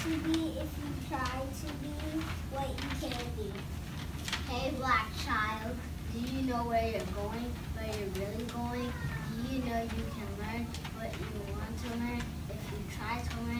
to be if you try to be what you can be. Hey, black child, do you know where you're going, where you're really going? Do you know you can learn what you want to learn if you try to learn?